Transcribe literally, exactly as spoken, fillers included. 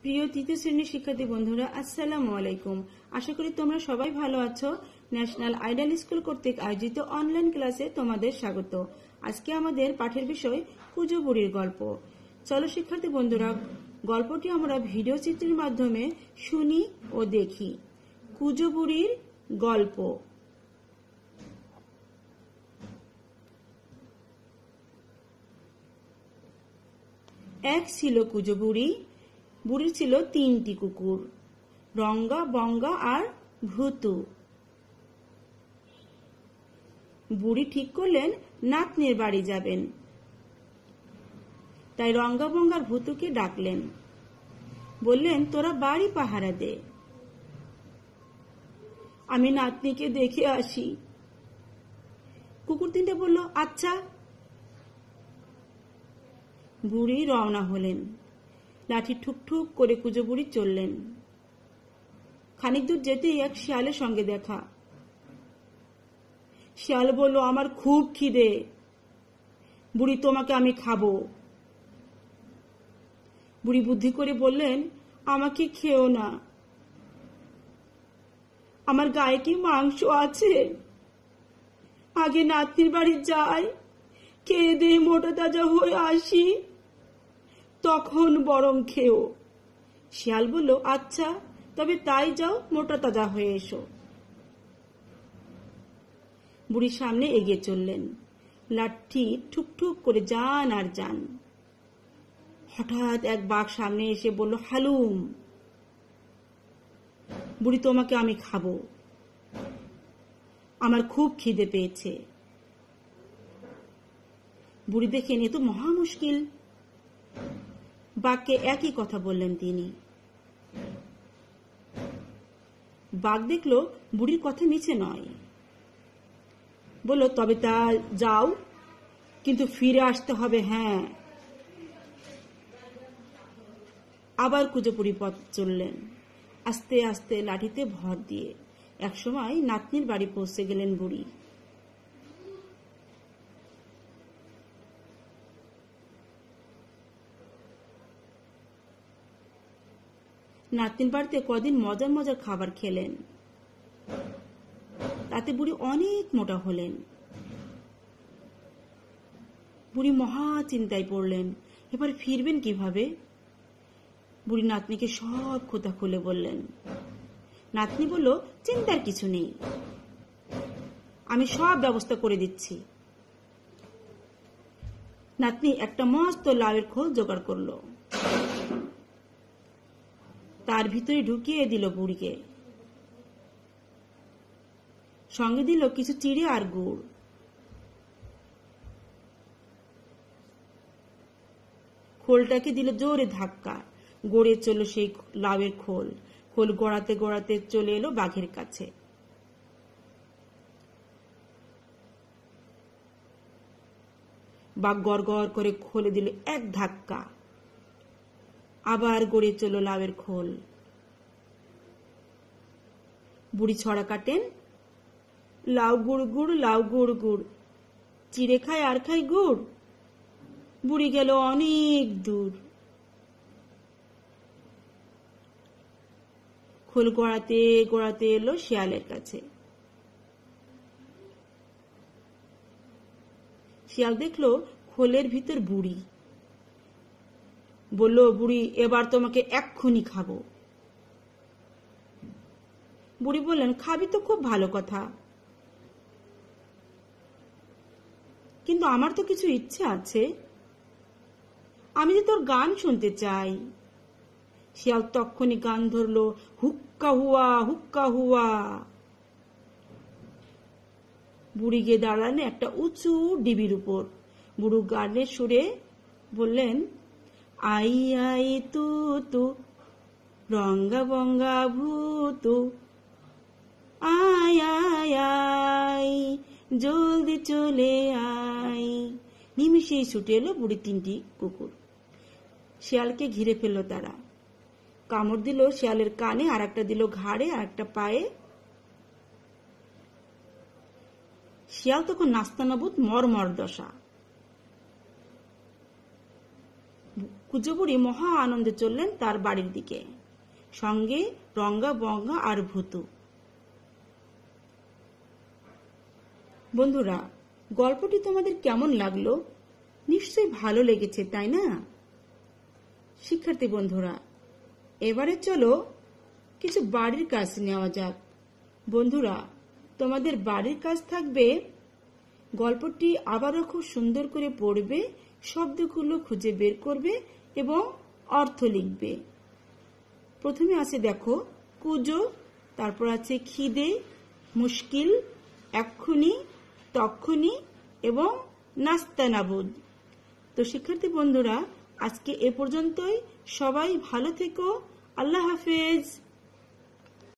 প্রিয় তৃতীয় শ্রেণীর শিক্ষার্থী বন্ধুরা, আসসালামু আলাইকুম। আশা করি তোমরা সবাই ভালো আছো। ন্যাশনাল আইডল স্কুল কর্তৃক আয়োজিত অনলাইন ক্লাসে তোমাদের স্বাগত। আজকে আমাদের পাঠের বিষয় কুজো বুড়ির গল্প। চলো শিক্ষার্থী বন্ধুরা, গল্পটি আমরা ভিডিও চিত্রের মাধ্যমে শুনি ও দেখি। কুজো বুড়ির গল্প। এক ছিল কুজো বুড়ি। বুড়ির ছিল তিনটি কুকুর, রঙ্গা, বঙ্গা আর ভূতু। বুড়ি ঠিক করলেন নাতনির বাড়ি যাবেন, তাই রঙ্গা, বঙ্গার ভূতুকে ডাকলেন। বললেন, তোরা বাড়ি পাহারা দে, আমি নাতনিকে দেখে আসি। কুকুর তিনটে বলল, আচ্ছা। বুড়ি রওনা হলেন। লাঠি ঠুক ঠুক করে কুজো বুড়ি চললেন। খানিক দূর যেতেই এক শিয়ালের সঙ্গে দেখা। শিয়াল বলল, আমার খুব খিদে, বুড়ি তোমাকে আমি খাবো। বুড়ি বুদ্ধি করে বললেন, আমাকে খেও না, আমার গায়ে কি মাংস আছে? আগে নাতনির বাড়ি যাই, খেয়ে দিয়ে মোটা তাজা হয়ে আসি, তখন বরং খেও। শিয়াল বলল, আচ্ছা, তবে তাই যাও, মোটা তাজা হয়ে এসো। বুড়ির সামনে এগিয়ে চললেন। লাঠি ঠুক ঠুক করে যান আর যান। হঠাৎ এক বাঘ সামনে এসে বলল, হালুম, বুড়ি তোমাকে আমি খাবো, আমার খুব খিদে পেয়েছে। বুড়ি দেখেন এ তো মহা মুশকিল। বাঘকে একই কথা বললেন তিনি। বাঘ দেখলো বুড়ির কথা মিছে নয়। বলল, তবে তা যাও, কিন্তু ফিরে আসতে হবে। হ্যাঁ। আবার কুজো বুড়ি পথ চললেন, আস্তে আস্তে লাঠিতে ভর দিয়ে। একসময় নাতনির বাড়ি পৌঁছে গেলেন বুড়ি। নাতনির বাড়িতে কদিন মজার মজার খাবার খেলেন, তাতে বুড়ি অনেক মোটা হলেন। বুড়ি মহা চিন্তায় পড়লেন, এবার ফিরবেন কিভাবে? বুড়ি নাতনিকে সব কথা খুলে বললেন। নাতনি বলল, চিন্তার কিছু নেই, আমি সব ব্যবস্থা করে দিচ্ছি। নাতনি একটা মস্ত লাউয়ের খোল জোগাড় করলো, তার ভিতরে ঢুকিয়ে দিল বুড়িকে। সঙ্গে দিল কিছু চিড়ে আর গুড়। খোলটাকে দিল জোরে ধাক্কা, গড়ে চলল সেই লাউয়ের খোল। খোল গড়াতে গড়াতে চলে এলো বাঘের কাছে। বাঘ গড় গড় করে খোলে দিল এক ধাক্কা, আবার গড়ে চলল লাউয়ের খোল। বুড়ি ছড়া কাটেন, লাউ গুড় গুড়, লাউ গুড় গুড়, চিড়ে খায় আর খায় গুড়। বুড়ি গেল অনেক দূর। খোল গড়াতে গড়াতে এলো শিয়ালের কাছে। শিয়াল দেখলো খোলের ভিতর বুড়ি। বলল, বুড়ি এবার তোমাকে এক্ষুনি খাবো। বুড়ি বললেন, খাবি তো খুব ভালো কথা, কিন্তু আমার তো কিছু ইচ্ছে আছে, আমি যে তোর গান শুনতে চাই। শিয়াল তক্ষুনি গান ধরলো, হুক্কা হুয়া, হুক্কা হুয়া। বুড়ি গিয়ে দাঁড়ালেন একটা উঁচু ডিবির উপর। বুড়ো গানের সুরে বললেন, আই আই তু তু, রঙ্গা বঙ্গা ভূতু, আয় আয় আয়, জলদি চলে আয়। নিমিষেই ছুটে এলো বুড়ি তিনটি কুকুর। শিয়ালকে ঘিরে ফেলল তারা। কামড় দিল শিয়ালের কানে, আর একটা দিল ঘাড়ে, আর একটা পায়ে। শিয়াল তখন নাস্তানাবুদ মরমর দশা। কুজো বুড়ি মহা আনন্দে চললেন তার বাড়ির দিকে, সঙ্গে রঙ্গা বঙ্গা আর ভূতু। বন্ধুরা, গল্পটি তোমাদের কেমন লাগলো? নিশ্চয়ই ভালো লেগেছে, তাই না? শিক্ষার্থী বন্ধুরা, এবারে চলো কিছু বাড়ির কাজ নেওয়া যাক। বন্ধুরা, তোমাদের বাড়ির কাজ থাকবে গল্পটি আবারও খুব সুন্দর করে পড়বে, শব্দগুলো খুঁজে বের করবে এবং অর্থ লিখবে। প্রথমে আছে দেখো কুজো, তারপর আছে খিদে, মুশকিল, এক্ষুনি, তক্ষুনি এবং নাস্তানাবুদ। তো শিক্ষার্থী বন্ধুরা, আজকে এ পর্যন্তই। সবাই ভালো থেকো। আল্লাহ হাফেজ।